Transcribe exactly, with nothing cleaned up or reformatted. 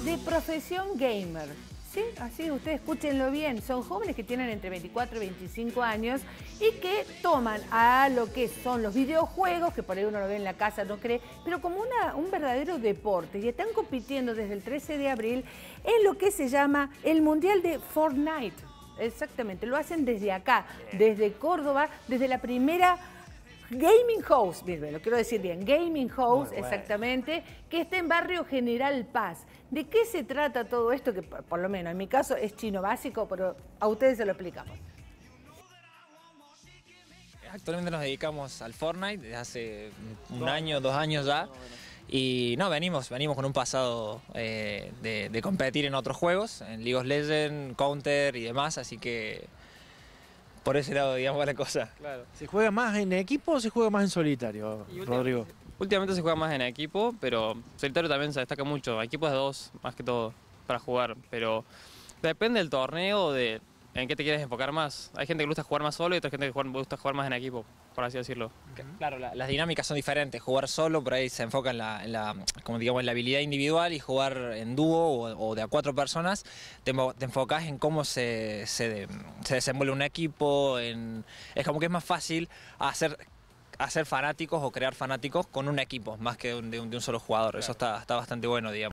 de profesión gamer. ¿Sí? Así ustedes escúchenlo bien, son jóvenes que tienen entre veinticuatro y veinticinco años y que toman a lo que son los videojuegos, que por ahí uno lo ve en la casa, no cree, pero como una, un verdadero deporte, y están compitiendo desde el trece de abril en lo que se llama el Mundial de Fortnite. Exactamente, lo hacen desde acá, desde Córdoba, desde la primera Gaming House, bien, lo quiero decir bien, Gaming House, bueno. Exactamente, que está en Barrio General Paz. ¿De qué se trata todo esto? Que por lo menos en mi caso es chino básico, pero a ustedes se lo explicamos. Actualmente nos dedicamos al Fortnite desde hace un año, dos años ya. Y no, venimos, venimos con un pasado eh, de, de competir en otros juegos, en League of Legends, Counter y demás, así que por ese lado, digamos, la cosa. Claro. ¿Se juega más en equipo o se juega más en solitario, y Rodrigo? Últimamente, últimamente se juega más en equipo, pero solitario también se destaca mucho. Equipos de dos, más que todo, para jugar. Pero depende del torneo, de en qué te quieres enfocar más. Hay gente que le gusta jugar más solo y otra gente que le gusta jugar más en equipo, por así decirlo. Claro, la, las dinámicas son diferentes. Jugar solo, por ahí se enfoca en la, en la, como digamos, en la habilidad individual, y jugar en dúo o, o de a cuatro personas, te, te enfocás en cómo se, se, se desenvuelve un equipo. En, es como que es más fácil hacer, hacer fanáticos o crear fanáticos con un equipo, más que de un, de un, de un solo jugador. Claro. Eso está, está bastante bueno, digamos.